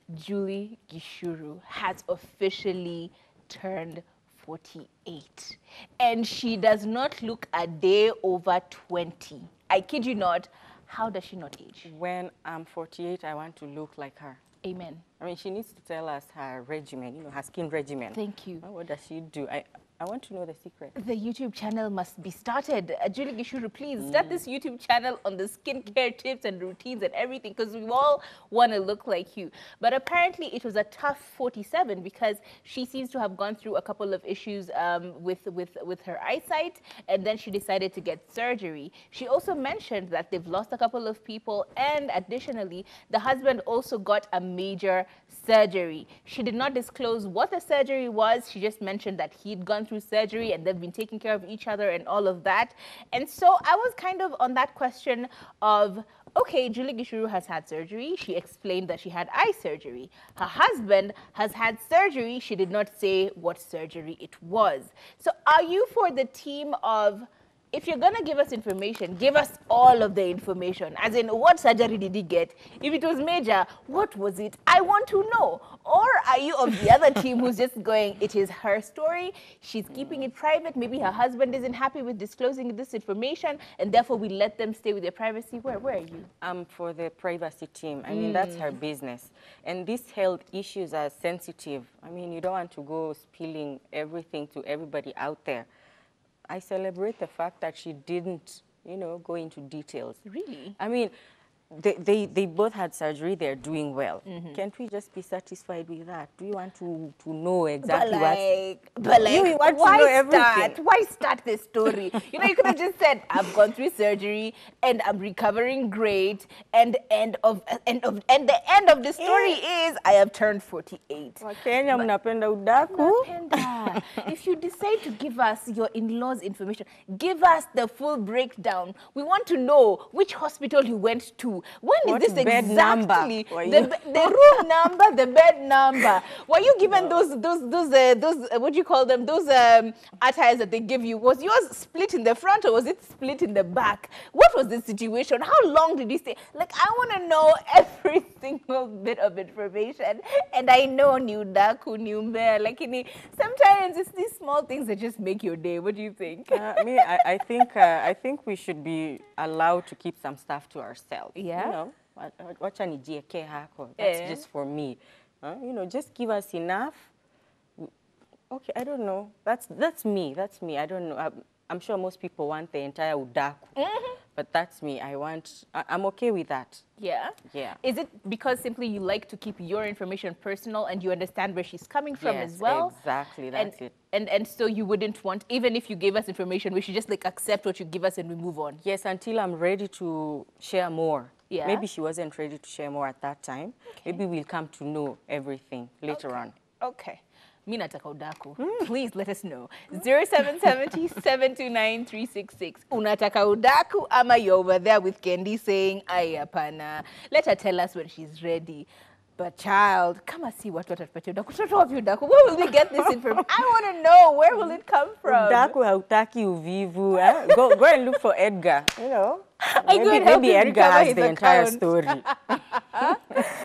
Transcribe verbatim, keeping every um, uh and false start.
Julie Gichuru has officially turned forty-eight. And she does not look a day over twenty. I kid you not. How does she not age? When I'm forty-eight, I want to look like her. Amen. I mean, she needs to tell us her regimen, you know, her skin regimen. Thank you. What does she do? I, I want to know the secret. The YouTube channel must be started. Uh, Julie Gichuru, please start mm. this YouTube channel on the skincare tips and routines and everything, because we all want to look like you. But apparently it was a tough forty-seven because she seems to have gone through a couple of issues um, with, with, with her eyesight, and then she decided to get surgery. She also mentioned that they've lost a couple of people, and additionally, the husband also got a major surgery. She did not disclose what the surgery was. She just mentioned that he'd gone through surgery and they've been taking care of each other and all of that. And so I was kind of on that question of, okay, Julie Gichuru has had surgery. She explained that she had eye surgery. Her husband has had surgery. She did not say what surgery it was. So are you for the team of, if you're going to give us information, give us all of the information. As in, what surgery did he get? If it was major, what was it? I want to know. Or are you of the other team who's just going, it is her story, she's keeping it private, maybe her husband isn't happy with disclosing this information, and therefore we let them stay with their privacy? Where, where are you? I'm for the privacy team. I mean, mm. that's her business. And these health issues are sensitive. I mean, you don't want to go spilling everything to everybody out there. I celebrate the fact that she didn't, you know, go into details. Really? I mean, they, they, they both had surgery. They're doing well. Mm-hmm. Can't we just be satisfied with that? Do you want to, to know exactly but like, what... But like, you want why to know everything? Start? Why start this story? You know, you could have just said, I've gone through surgery and I'm recovering great. And end of, end of, and the end of the story is I have turned forty-eight. Wakenya mnapenda udaku. Mnapenda. If you decide to give us your in-laws information, give us the full breakdown. We want to know which hospital you went to. When what is this bed exactly? Number? The, the room number, the bed number. Were you given no. those, those, those, uh, those uh, what do you call them? Those um, attires that they give you. Was yours split in the front or was it split in the back? What was the situation? How long did you stay? Like, I want to know every single bit of information. And I know new daku, new bear. Like, in sometimes it's these small things that just make your day. What do you think? Uh, me, I, I think, uh, I think we should be allowed to keep some stuff to ourselves. Yeah. You know, wacha nijieke hako. That's just for me. Uh, you know, just give us enough. Okay, I don't know. That's that's me. That's me. I don't know. I'm, I'm sure most people want the entire udaku. Mm-hmm. But that's me. I want, I, I'm okay with that. Yeah? Yeah. Is it because simply you like to keep your information personal and you understand where she's coming from yes, as well? Exactly. That's and, it. And, and so you wouldn't want, even if you gave us information, we should just like accept what you give us and we move on? Yes, until I'm ready to share more. Yeah. Maybe she wasn't ready to share more at that time. Okay. Maybe we'll come to know everything later okay. on. Okay. Mina Udaku. Mm. Please let us know. zero seven seven zero, seven two nine, three six six. Unataka udaku ama you're over there with Kendi saying, ayapana. Let her tell us when she's ready. But child, come and see what what udaku. Udaku. Where will we get this information? I want to know, where will it come from? Udaku hautaki uvivu. Eh? Go, go and look for Edgar. You know, I maybe, maybe Edgar has the entire story.